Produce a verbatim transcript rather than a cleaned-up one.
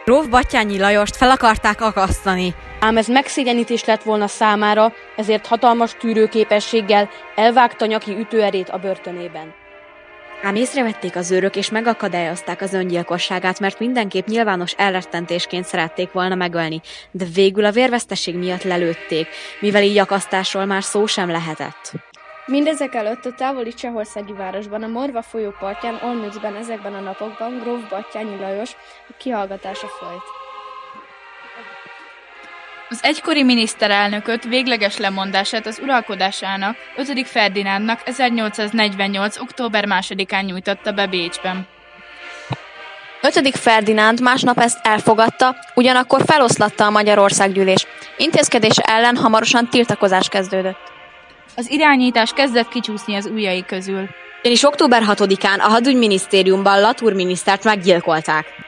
Gróf Batthyány Lajost fel akarták akasztani. Ám ez megszégyenítés lett volna számára, ezért hatalmas tűrőképességgel elvágta nyaki ütőerét a börtönében. Ám észrevették az őrök, és megakadályozták az öngyilkosságát, mert mindenképp nyilvános elrettentésként szerették volna megölni, de végül a vérveszteség miatt lelőtték, mivel így akasztásról már szó sem lehetett. Mindezek előtt a távoli csehországi városban, a Morva folyó partján, Olmützben ezekben a napokban gróf Batthyány Lajos kihallgatása folyt. Az egykori miniszterelnököt végleges lemondását az uralkodásának ötödik Ferdinándnak ezernyolcszáznegyvennyolc. október másodikán nyújtotta be Bécsben. ötödik Ferdinánd másnap ezt elfogadta, ugyanakkor feloszlatta a Magyarországgyűlés. Intézkedése ellen hamarosan tiltakozás kezdődött. Az irányítás kezdett kicsúszni az ujjai közül. És október hatodikán a hadügyminisztériumban Latour minisztert meggyilkolták.